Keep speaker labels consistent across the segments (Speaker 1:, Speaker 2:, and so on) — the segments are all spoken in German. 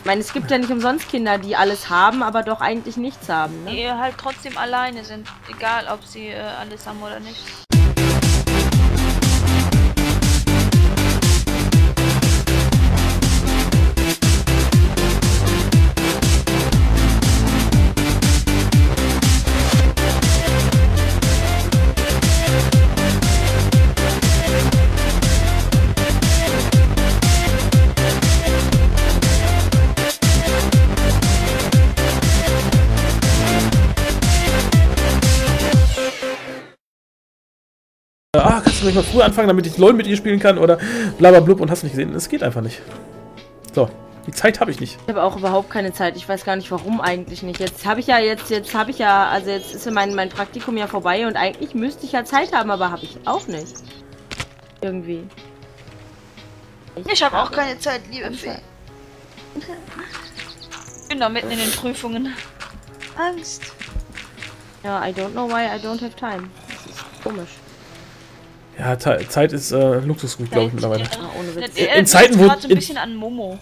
Speaker 1: Ich meine, es gibt ja nicht umsonst Kinder, die alles haben, aber doch eigentlich nichts haben, ne?
Speaker 2: Die halt trotzdem alleine sind, egal ob sie alles haben oder nicht.
Speaker 3: Kannst du nicht mal früher anfangen, damit ich LOL mit ihr spielen kann oder blablablub und hast nicht gesehen. Es geht einfach nicht. So, die Zeit habe ich nicht.
Speaker 1: Ich habe auch überhaupt keine Zeit. Ich weiß gar nicht, warum eigentlich nicht. Jetzt habe ich ja, also jetzt ist ja mein Praktikum ja vorbei und eigentlich müsste ich ja Zeit haben, aber habe ich auch nicht. Irgendwie.
Speaker 2: Ich habe auch keine Zeit, liebe Fee. Ich bin noch mitten in den Prüfungen. Angst.
Speaker 1: Ja, I don't know why I don't have time. Das ist komisch.
Speaker 3: Ja, Zeit ist Luxusgut, glaube ich, mittlerweile.
Speaker 2: Ja,
Speaker 1: ohne Witz.
Speaker 3: In Zeiten, wo...
Speaker 2: so ein bisschen an Momo.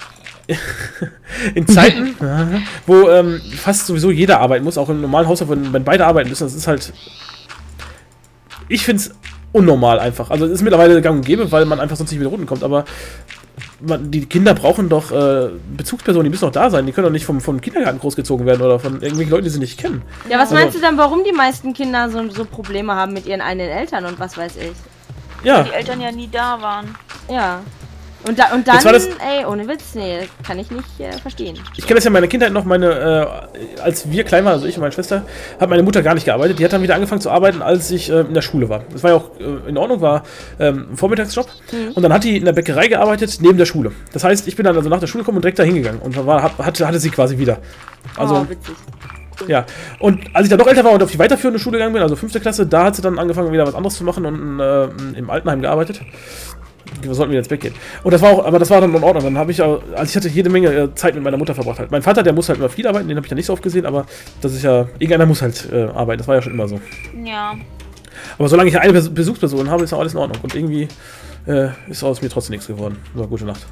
Speaker 3: In Zeiten, wo fast sowieso jeder arbeiten muss, auch im normalen Haushalt, wenn beide arbeiten müssen, das ist halt... Ich finde es unnormal einfach. Also es ist mittlerweile gang und gäbe, weil man einfach sonst nicht mit Runden kommt, aber die Kinder brauchen doch Bezugspersonen, die müssen doch da sein. Die können doch nicht vom Kindergarten großgezogen werden oder von irgendwelchen Leuten, die sie nicht kennen.
Speaker 1: Ja, was meinst du dann, warum die meisten Kinder so Probleme haben mit ihren eigenen Eltern und was weiß ich?
Speaker 3: Ja.
Speaker 2: Weil die Eltern ja nie da waren.
Speaker 1: Ja. Und dann, ey, ohne Witz, nee, kann ich nicht verstehen.
Speaker 3: Ich kenne das ja in meiner Kindheit noch, als wir klein waren, also ich und meine Schwester, hat meine Mutter gar nicht gearbeitet. Die hat dann wieder angefangen zu arbeiten, als ich in der Schule war. Das war ja auch in Ordnung, war ein Vormittagsjob. Und dann hat die in der Bäckerei gearbeitet, neben der Schule. Das heißt, ich bin dann also nach der Schule gekommen und direkt da hingegangen. Und hatte sie quasi wieder. Also,
Speaker 1: witzig.
Speaker 3: Ja, und als ich dann noch älter war und auf die weiterführende Schule gegangen bin, also 5. Klasse, da hat sie dann angefangen, wieder was anderes zu machen und im Altenheim gearbeitet. Wir sollten wieder ins Bett gehen. Und das war dann in Ordnung. Dann habe ich, also ich hatte jede Menge Zeit mit meiner Mutter verbracht halt. Mein Vater, der muss halt immer viel arbeiten, den habe ich ja nicht so oft gesehen, aber das ist ja, irgendeiner muss halt arbeiten, das war ja schon immer so.
Speaker 2: Ja.
Speaker 3: Aber solange ich eine Besuchsperson habe, ist auch alles in Ordnung. Und irgendwie ist aus mir trotzdem nichts geworden. So, gute Nacht.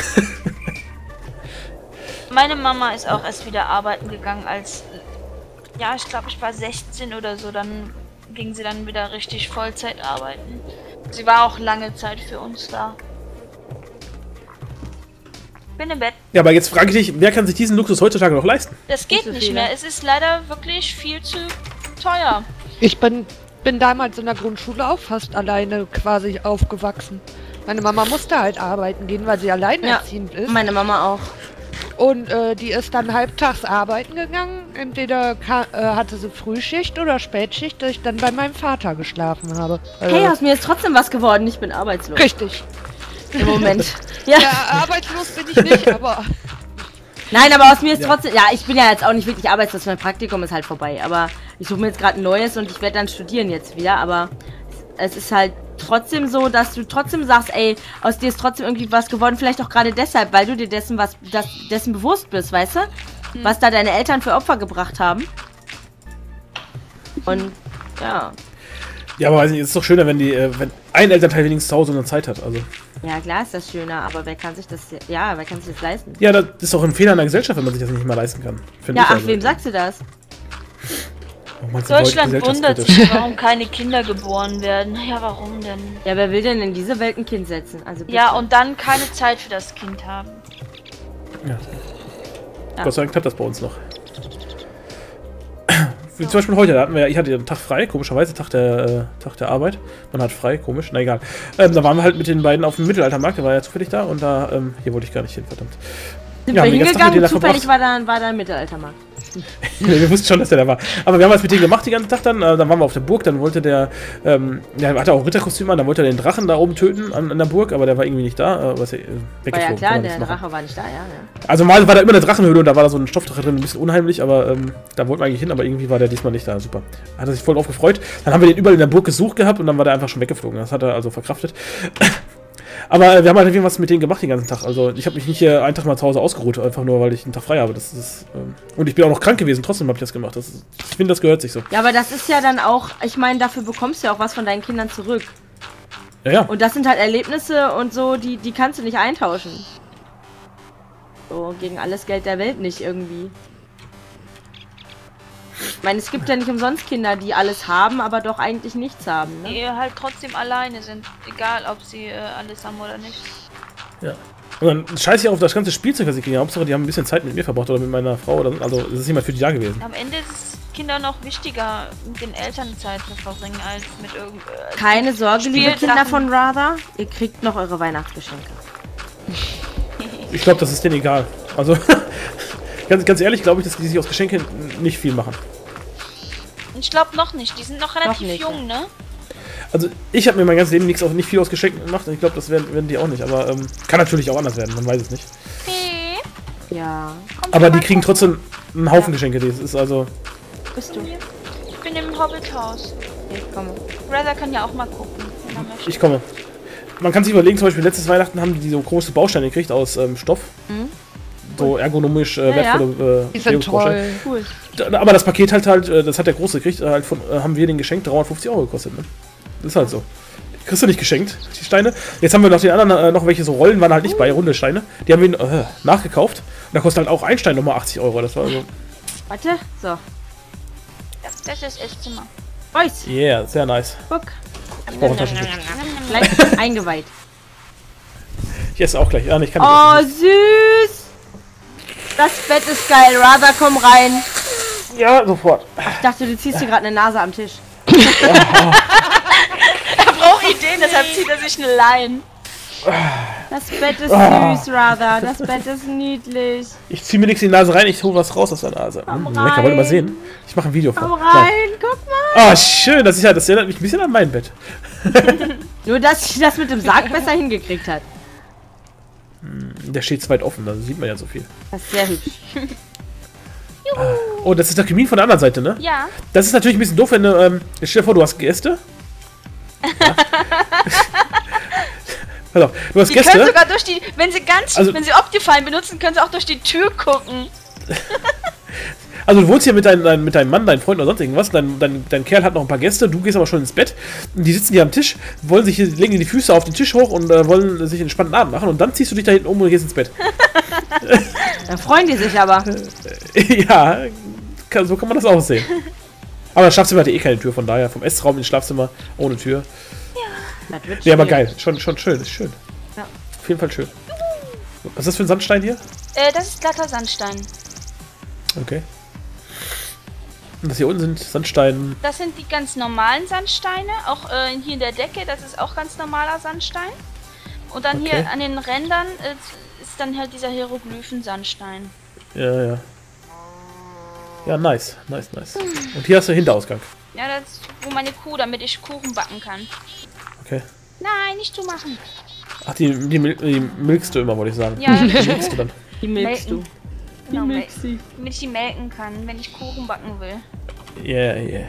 Speaker 2: Meine Mama ist auch erst wieder arbeiten gegangen als, ja, ich glaube, ich war 16 oder so, dann ging sie dann wieder richtig Vollzeit arbeiten. Sie war auch lange Zeit für uns da. Bin im Bett.
Speaker 3: Ja, aber jetzt frage ich dich, wer kann sich diesen Luxus heutzutage noch leisten?
Speaker 2: Das geht nicht mehr. Es ist leider wirklich viel zu teuer.
Speaker 4: Ich bin damals in der Grundschule auch fast alleine quasi aufgewachsen. Meine Mama musste halt arbeiten gehen, weil sie alleinerziehend ist.
Speaker 1: Meine Mama auch.
Speaker 4: Und die ist dann halbtags arbeiten gegangen. Entweder hatte sie Frühschicht oder Spätschicht, dass ich dann bei meinem Vater geschlafen habe.
Speaker 1: Hey, aus mir ist trotzdem was geworden. Ich bin arbeitslos.
Speaker 4: Richtig.
Speaker 1: Im Moment. Ja,
Speaker 4: arbeitslos bin ich nicht, aber...
Speaker 1: Nein, aber aus mir ist trotzdem... Ja, ich bin ja jetzt auch nicht wirklich arbeitslos. Mein Praktikum ist halt vorbei. Aber ich suche mir jetzt gerade ein neues und ich werde dann studieren jetzt wieder. Aber es ist halt trotzdem so, dass du trotzdem sagst, ey, aus dir ist trotzdem irgendwie was geworden. Vielleicht auch gerade deshalb, weil du dir dessen bewusst bist, weißt du? Was da deine Eltern für Opfer gebracht haben. Und, ja.
Speaker 3: Ja, aber weiß nicht, es ist doch schöner, wenn ein Elternteil wenigstens zu Hause eine Zeit hat, also.
Speaker 1: Ja, klar ist das schöner, aber wer kann sich das leisten?
Speaker 3: Ja, das ist doch ein Fehler in der Gesellschaft, wenn man sich das nicht mal leisten kann.
Speaker 1: Ja, ach, wem sagst du das?
Speaker 2: Deutschland wundert sich, warum keine Kinder geboren werden. Ja, warum denn?
Speaker 1: Ja, wer will denn in diese Welt ein Kind setzen? Also bitte.
Speaker 2: Ja, und dann keine Zeit für das Kind haben.
Speaker 3: Ja. Gott sei Dank klappt das bei uns noch. Wie zum Beispiel heute, ich hatte den Tag frei, komischerweise, Tag der Arbeit. Man hat frei, komisch, na egal. Da waren wir halt mit den beiden auf dem Mittelaltermarkt, der war ja zufällig da und da, hier wollte ich gar nicht hin, verdammt.
Speaker 1: Sind wir hingegangen, zufällig war da ein Mittelaltermarkt.
Speaker 3: Wir wussten schon, dass der da war. Aber wir haben was mit dem gemacht den ganzen Tag dann. Dann waren wir auf der Burg, dann wollte der hatte auch ein Ritterkostüm an, dann wollte er den Drachen da oben töten an der Burg, aber der war irgendwie nicht da.
Speaker 1: War ja klar, der Drache war nicht da, ja.
Speaker 3: Also mal war da immer eine Drachenhöhle und da war da so ein Stoffdrache drin, ein bisschen unheimlich, aber da wollten wir eigentlich hin, aber irgendwie war der diesmal nicht da. Super. Hat er sich voll drauf gefreut. Dann haben wir den überall in der Burg gesucht gehabt und dann war der einfach schon weggeflogen. Das hat er also verkraftet. Aber wir haben halt irgendwas mit denen gemacht den ganzen Tag. Also ich habe mich nicht einen Tag mal zu Hause ausgeruht, einfach nur, weil ich einen Tag frei habe. Und ich bin auch noch krank gewesen, trotzdem habe ich das gemacht. Ich finde, das gehört sich so.
Speaker 1: Ja, aber das ist ja dann auch, ich meine, dafür bekommst du ja auch was von deinen Kindern zurück.
Speaker 3: Ja, ja.
Speaker 1: Und das sind halt Erlebnisse und so, die kannst du nicht eintauschen. So, gegen alles Geld der Welt nicht irgendwie. Ich meine, es gibt ja nicht umsonst Kinder, die alles haben, aber doch eigentlich nichts haben, ne?
Speaker 2: Die halt trotzdem alleine sind, egal ob sie alles haben oder nicht.
Speaker 3: Ja. Und dann scheiße ich auf das ganze Spielzeug, was ich kriege. Hauptsache, die haben ein bisschen Zeit mit mir verbracht oder mit meiner Frau. Oder, also, es ist jemand für die da gewesen.
Speaker 2: Am Ende ist es Kinder noch wichtiger, mit den Eltern Zeit zu verbringen, als mit
Speaker 1: Keine Sorge, liebe
Speaker 2: Spielsachen.
Speaker 1: Kinder von Rather. Ihr kriegt noch eure Weihnachtsgeschenke.
Speaker 3: Ich glaube, das ist denen egal. Also, ganz ehrlich, glaube ich, dass die sich aus Geschenken nicht viel machen.
Speaker 2: Ich glaube noch nicht, die sind noch relativ
Speaker 1: nicht,
Speaker 2: jung, ne?
Speaker 3: Also, ich habe mir mein ganzes Leben nicht viel aus Geschenken gemacht. Ich glaube, das werden die auch nicht. Aber kann natürlich auch anders werden, man weiß es nicht.
Speaker 2: Hey,
Speaker 1: Ja.
Speaker 3: Aber die kriegen trotzdem einen Haufen Geschenke. Das ist also...
Speaker 1: Bist du?
Speaker 2: ich bin im Hobbithaus.
Speaker 1: Ich komme.
Speaker 2: Brother kann ja auch mal gucken, wenn er möchte.
Speaker 3: Ich komme. Man kann sich überlegen, zum Beispiel letztes Weihnachten haben die so große Bausteine gekriegt aus Stoff.
Speaker 1: Mhm.
Speaker 3: So ergonomisch wertvolle
Speaker 4: Die sind toll.
Speaker 1: Cool.
Speaker 3: Aber das Paket halt, das hat der Große gekriegt, halt haben wir den geschenkt, 350 € gekostet, ne? Das ist halt so. Die kriegst du nicht geschenkt, die Steine. Jetzt haben wir noch den anderen, noch welche so Rollen, waren halt nicht bei, runde Steine. Die haben wir nachgekauft. Und da kostet halt auch ein Stein nochmal 80 €. Das war also...
Speaker 1: Warte. So.
Speaker 2: Ja, das ist das Esszimmer.
Speaker 1: Boys.
Speaker 3: Yeah, sehr nice.
Speaker 1: Guck.
Speaker 3: Ich brauche ein Taschentuch.
Speaker 1: Gleich eingeweiht.
Speaker 3: Ich esse auch gleich. Ja, ich kann
Speaker 1: Oh,
Speaker 3: nicht
Speaker 1: süß. Das Bett ist geil. Rather, komm rein.
Speaker 3: essen. Ja, sofort.
Speaker 1: Ich dachte, du ziehst dir gerade eine Nase am Tisch.
Speaker 2: Er braucht Ideen, deshalb zieht er sich eine Line.
Speaker 1: Das Bett ist süß, Rather. Das Bett ist niedlich.
Speaker 3: Ich ziehe mir nichts in die Nase rein, ich hole was raus aus der Nase.
Speaker 1: Komm
Speaker 3: Lecker, wollt ihr mal
Speaker 1: rein.
Speaker 3: sehen? Ich mache ein Video
Speaker 1: Komm
Speaker 3: vor.
Speaker 1: rein, guck mal.
Speaker 3: Oh, schön, das erinnert mich ein bisschen an mein Bett.
Speaker 1: Nur, dass sie das mit dem Sarg besser hingekriegt hat.
Speaker 3: Der steht zu weit offen, da sieht man ja so viel.
Speaker 1: Das ist sehr hübsch.
Speaker 3: Oh, das ist der Kamin von der anderen Seite, ne?
Speaker 2: Ja.
Speaker 3: Das ist natürlich ein bisschen doof, wenn du, stell dir vor, du hast Gäste. Ja. Pass auf, du hast
Speaker 2: Die können
Speaker 3: Gäste.
Speaker 2: sogar durch die, wenn sie Optifine benutzen, können sie auch durch die Tür gucken.
Speaker 3: Also du wohnst hier mit deinem Mann, deinem Freund oder sonst irgendwas, dein Kerl hat noch ein paar Gäste, du gehst aber schon ins Bett, und die sitzen hier am Tisch, legen die Füße auf den Tisch hoch und wollen sich einen entspannten Abend machen und dann ziehst du dich da hinten um und gehst ins Bett.
Speaker 1: Da freuen die sich aber.
Speaker 3: Ja, so kann man das auch sehen. Aber das Schlafzimmer hatte eh keine Tür, von daher vom Essraum ins Schlafzimmer ohne Tür.
Speaker 1: Das wird
Speaker 3: Ja, aber
Speaker 1: schwierig.
Speaker 3: geil, schon schön, ist schön.
Speaker 1: Ja.
Speaker 3: Auf jeden Fall schön. Was ist das für ein Sandstein hier?
Speaker 2: Das ist glatter Sandstein.
Speaker 3: Okay. Und das hier unten sind Sandsteine.
Speaker 2: Das sind die ganz normalen Sandsteine. Auch hier in der Decke, das ist auch ganz normaler Sandstein. Und dann
Speaker 3: Okay.
Speaker 2: hier an den Rändern ist dann halt dieser Hieroglyphen-Sandstein.
Speaker 3: Ja. Ja, nice. Und hier hast du Hinterausgang.
Speaker 2: Ja, das ist, wo meine Kuh, damit ich Kuchen backen kann.
Speaker 3: Okay.
Speaker 2: Nein, nicht zu machen.
Speaker 3: Ach, die milkst du immer, wollte ich sagen.
Speaker 2: Ja,
Speaker 3: Die milkst du dann.
Speaker 1: Die milkst du.
Speaker 2: Genau,
Speaker 1: milkst sie.
Speaker 2: damit ich die melken kann, wenn ich Kuchen backen will.
Speaker 3: Yeah.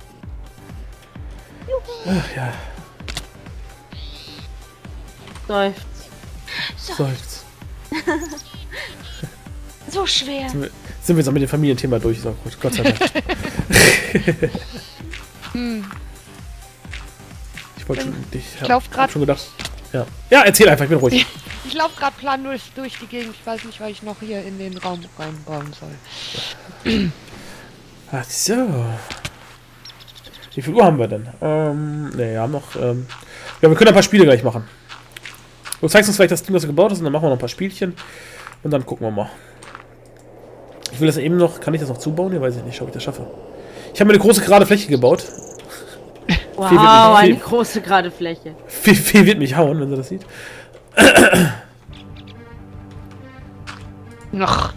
Speaker 3: Ach ja,
Speaker 1: Seufzt.
Speaker 3: seufzt.
Speaker 2: So schwer.
Speaker 3: Sind wir jetzt auch mit dem Familienthema durch, ist auch gut. Gott sei Dank. Ich wollte schon, ich
Speaker 4: lauf
Speaker 3: hab
Speaker 4: grad-
Speaker 3: schon gedacht. Ja, erzähl einfach, ich bin ruhig.
Speaker 4: Ich laufe gerade planlos durch die Gegend. Ich weiß nicht, was ich noch hier in den Raum reinbauen soll.
Speaker 3: Ach so. Wie viel Uhr haben wir denn? Ne, wir haben noch. Ja, wir können ein paar Spiele gleich machen. Du zeigst uns vielleicht das Ding, was du gebaut hast, und dann machen wir noch ein paar Spielchen. Und dann gucken wir mal. Ich will das eben noch. Kann ich das noch zubauen? Ja, weiß ich nicht, ob ich das schaffe. Ich habe mir eine große gerade Fläche gebaut.
Speaker 1: Wow,
Speaker 3: Viel wird
Speaker 1: eine
Speaker 3: mich-
Speaker 1: große gerade Fläche.
Speaker 3: Fee wird mich hauen, wenn sie das sieht.
Speaker 4: Noch.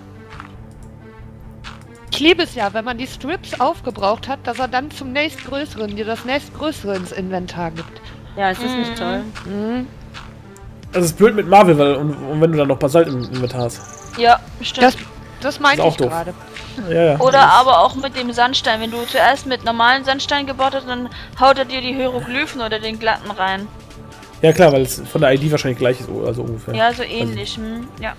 Speaker 4: Ich liebe es ja, wenn man die Strips aufgebraucht hat, dass er dann dir das nächstgrößere ins Inventar gibt.
Speaker 1: Ja, ist das nicht toll?
Speaker 4: Mhm.
Speaker 3: Das ist blöd mit Marvel, weil und wenn du dann noch Basalt im Inventar hast.
Speaker 2: Ja, stimmt.
Speaker 4: Das meinte
Speaker 3: Ist auch
Speaker 4: ich
Speaker 3: doof.
Speaker 4: gerade.
Speaker 3: Ja.
Speaker 2: Oder aber auch mit dem Sandstein. Wenn du zuerst mit normalen Sandstein gebaut hast, dann haut er dir die Hieroglyphen oder den glatten rein.
Speaker 3: Ja klar, weil es von der ID wahrscheinlich gleich ist, also ungefähr.
Speaker 2: Ja, so ähnlich. Ja.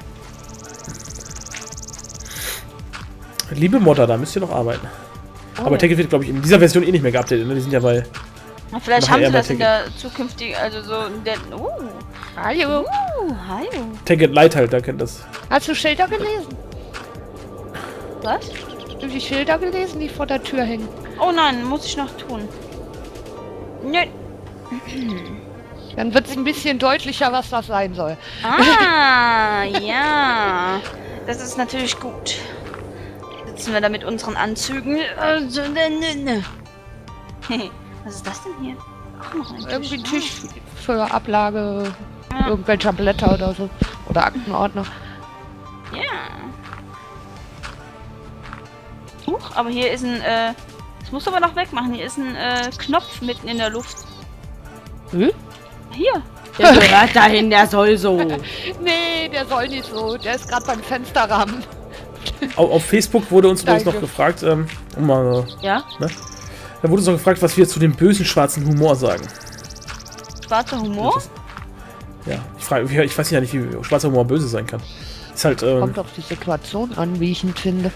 Speaker 3: Liebe Modder, da müsst ihr noch arbeiten. Aber Tekkit wird, glaube ich, in dieser Version eh nicht mehr geupdatet, ne? Die sind ja bei...
Speaker 2: Vielleicht
Speaker 3: Machen
Speaker 2: haben
Speaker 3: eher
Speaker 2: sie
Speaker 3: bei
Speaker 2: das in der zukünftigen, also so in der.
Speaker 4: Hallo.
Speaker 2: Hallo.
Speaker 3: Take It Light halt, da kennt das.
Speaker 4: Hast du Schilder gelesen?
Speaker 2: Was?
Speaker 4: Hast du die Schilder gelesen, die vor der Tür hängen?
Speaker 2: Oh nein, muss ich noch tun. Nö.
Speaker 4: Dann wird es ein bisschen deutlicher, was das sein soll.
Speaker 2: Ah, ja. Das ist natürlich gut. Sitzen wir da mit unseren Anzügen. Was ist das denn hier? Ach, noch ein Tisch.
Speaker 4: Irgendwie ein Tisch für Ablage irgendwelcher Blätter oder so. Oder Aktenordner.
Speaker 2: Ja. Huch, aber hier ist ein, das musst du aber noch wegmachen. Hier ist ein, Knopf mitten in der Luft.
Speaker 4: Hm?
Speaker 2: Hier.
Speaker 1: Der gehört dahin, der soll so.
Speaker 4: Nee, der soll nicht so. Der ist gerade beim Fensterrahmen.
Speaker 3: Auf Facebook wurde uns übrigens
Speaker 4: Danke.
Speaker 3: noch gefragt, um mal,
Speaker 1: Ja?
Speaker 3: ne? Da wurde uns noch gefragt, was wir zu dem bösen schwarzen Humor sagen.
Speaker 2: Schwarzer Humor?
Speaker 3: Ja, ich weiß ja nicht, wie schwarzer Humor böse sein kann. Ist halt,
Speaker 4: Kommt auf die Situation an, wie ich ihn finde.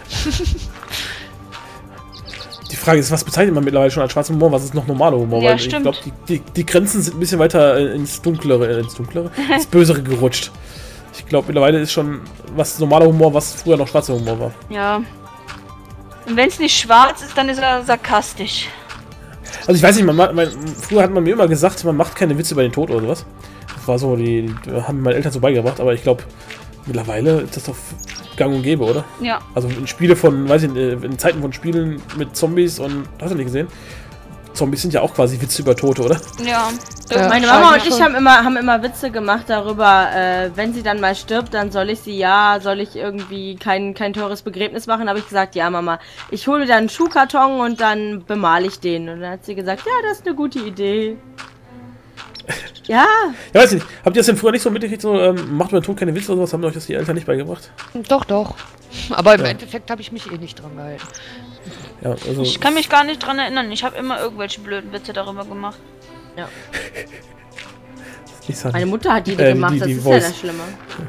Speaker 3: die Frage ist, was bezeichnet man mittlerweile schon als schwarzer Humor, was ist noch normaler Humor?
Speaker 2: Ja,
Speaker 3: Weil ich
Speaker 2: stimmt.
Speaker 3: glaube, die Grenzen sind ein bisschen weiter ins Bösere gerutscht. Ich glaube, mittlerweile ist schon was normaler Humor, was früher noch schwarzer Humor war.
Speaker 2: Ja. Und wenn es nicht schwarz ist, dann ist er sarkastisch.
Speaker 3: Also ich weiß nicht, früher hat man mir immer gesagt, man macht keine Witze über den Tod oder sowas. Das war so, die haben meine Eltern so beigebracht, aber ich glaube, mittlerweile ist das doch gang und gäbe, oder?
Speaker 2: Ja.
Speaker 3: Also in Spiele von, weiß ich nicht, in Zeiten von Spielen mit Zombies und, hast du nicht gesehen? Zombies sind ja auch quasi Witze über Tote, oder?
Speaker 2: Ja.
Speaker 1: Meine Mama und ich haben immer Witze gemacht darüber, wenn sie dann mal stirbt, dann soll ich irgendwie kein teures Begräbnis machen. Habe ich gesagt, ja Mama, ich hole mir dann einen Schuhkarton und dann bemale ich den. Und dann hat sie gesagt, ja, das ist eine gute Idee. Ja.
Speaker 3: Ja, weiß ich nicht. Habt ihr das denn früher nicht so mitgekriegt, so, macht über den Tod keine Witze oder sowas? Haben euch das die Eltern nicht beigebracht?
Speaker 4: Doch, doch. Aber im
Speaker 3: Ja.
Speaker 4: Endeffekt habe ich mich eh nicht dran gehalten.
Speaker 3: Ja, also.
Speaker 2: Ich kann mich gar nicht dran erinnern. Ich habe immer irgendwelche blöden Witze darüber gemacht.
Speaker 1: Ja.
Speaker 3: Nicht sagen.
Speaker 1: Meine Mutter hat die gemacht,
Speaker 3: die
Speaker 1: das ist
Speaker 3: Voice.
Speaker 1: ja das Schlimme.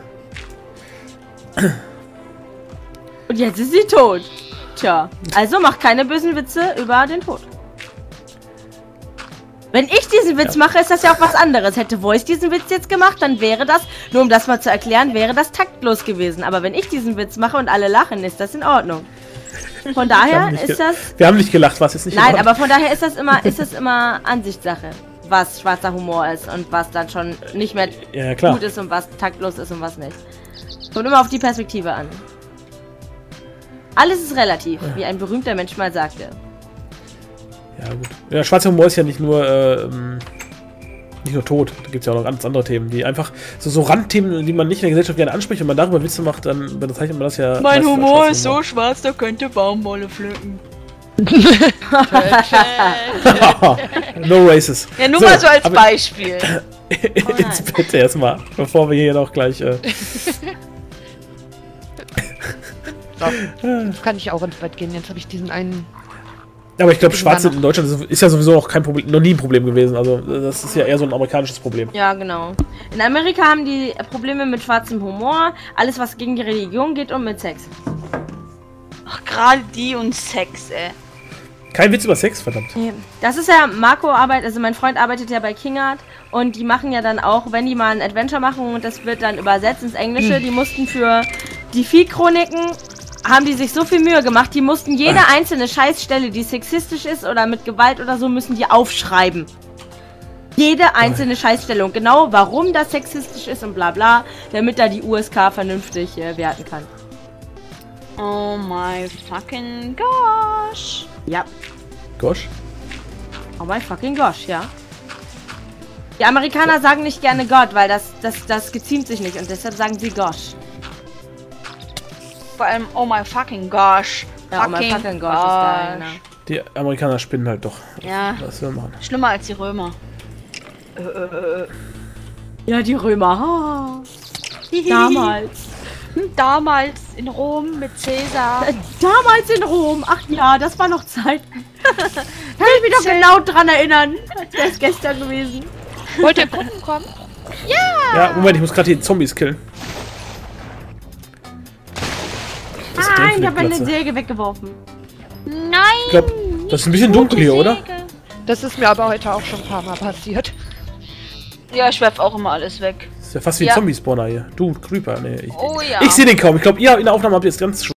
Speaker 1: Und jetzt ist sie tot. Tja, also mach keine bösen Witze über den Tod. Wenn ich diesen Witz mache, ist das ja auch was anderes. Hätte Voice diesen Witz jetzt gemacht, dann wäre das, nur um das mal zu erklären, wäre das taktlos gewesen. Aber wenn ich diesen Witz mache und alle lachen, ist das in Ordnung. Von daher ist das...
Speaker 3: Wir haben nicht gelacht, was jetzt nicht
Speaker 1: Nein,
Speaker 3: gemacht?
Speaker 1: aber von daher ist das immer Ansichtssache, was schwarzer Humor ist und was dann schon nicht mehr
Speaker 3: Ja, klar.
Speaker 1: gut ist und was taktlos ist und was nicht. Kommt immer auf die Perspektive an. Alles ist relativ, wie ein berühmter Mensch mal sagte.
Speaker 3: Ja, gut. Ja, schwarzer Humor ist ja nicht nur Tod. Da gibt es ja auch noch ganz andere Themen, die einfach so Randthemen, die man nicht in der Gesellschaft gerne anspricht. Wenn man darüber Witze macht, dann bezeichnet man das ja.
Speaker 2: Mein
Speaker 3: meistens als
Speaker 2: Humor
Speaker 3: schwarzer
Speaker 2: ist so schwarz, da könnte Baumwolle pflücken.
Speaker 3: No races.
Speaker 2: Ja, nur
Speaker 3: So,
Speaker 2: mal so als
Speaker 3: aber-
Speaker 2: Beispiel.
Speaker 3: Ins Bett erstmal, bevor wir hier noch gleich.
Speaker 4: Jetzt kann ich auch ins Bett gehen. Jetzt habe ich diesen einen.
Speaker 3: Aber ich glaube,
Speaker 4: Irgendwann
Speaker 3: Schwarze
Speaker 4: noch.
Speaker 3: in Deutschland ist ja sowieso auch kein Problem, noch nie ein Problem gewesen. Also das ist ja eher so ein amerikanisches Problem.
Speaker 1: Ja, genau. In Amerika haben die Probleme mit schwarzem Humor, alles was gegen die Religion geht und mit Sex.
Speaker 2: Ach, gerade die und Sex, ey.
Speaker 3: Kein Witz über Sex, verdammt.
Speaker 1: Das ist ja Marco Arbeit, also mein Freund arbeitet ja bei Kingart und die machen ja dann auch, wenn die mal ein Adventure machen und das wird dann übersetzt ins Englische, die mussten für die Vieh-Chroniken, haben die sich so viel Mühe gemacht, die mussten jede einzelne Scheißstelle, die sexistisch ist oder mit Gewalt oder so, müssen die aufschreiben. Jede einzelne Scheißstelle und genau warum das sexistisch ist und bla bla, damit da die USK vernünftig werten kann.
Speaker 2: Oh my fucking gosh.
Speaker 1: Ja.
Speaker 3: Gosh.
Speaker 1: Oh my fucking gosh, ja. Die Amerikaner sagen nicht gerne Gott, weil das geziemt sich nicht und deshalb sagen sie gosh.
Speaker 2: Vor allem, oh my fucking gosh.
Speaker 1: Ja, oh my fucking gosh ist geil, ne?
Speaker 3: Die Amerikaner spinnen halt doch.
Speaker 2: Ja,
Speaker 3: Was wir machen.
Speaker 2: schlimmer als die Römer.
Speaker 1: Ja, die Römer. Damals.
Speaker 2: Damals in Rom mit Cäsar.
Speaker 1: Damals in Rom. Ach ja, das war noch Zeit. Kann ich mich doch genau dran erinnern. Das ist gestern gewesen.
Speaker 4: Wollt ihr gucken kommen?
Speaker 3: Ja, Moment, ich muss gerade die Zombies killen. Was ist denn
Speaker 1: Nein,
Speaker 3: für
Speaker 1: ich
Speaker 3: eine
Speaker 1: habe meine
Speaker 3: Glatze?
Speaker 1: Säge weggeworfen.
Speaker 2: Nein!
Speaker 3: Ich glaube, das ist ein bisschen dunkel hier, oder?
Speaker 4: Das ist mir aber heute auch schon ein paar Mal passiert.
Speaker 2: Ja, ich werf auch immer alles weg.
Speaker 3: Das ist ja fast wie ein Zombie-Spawner hier. Du, Creeper. Nee,
Speaker 2: Oh ja.
Speaker 3: ich sehe den kaum. Ich glaube, ihr in der Aufnahme habt ihr es ganz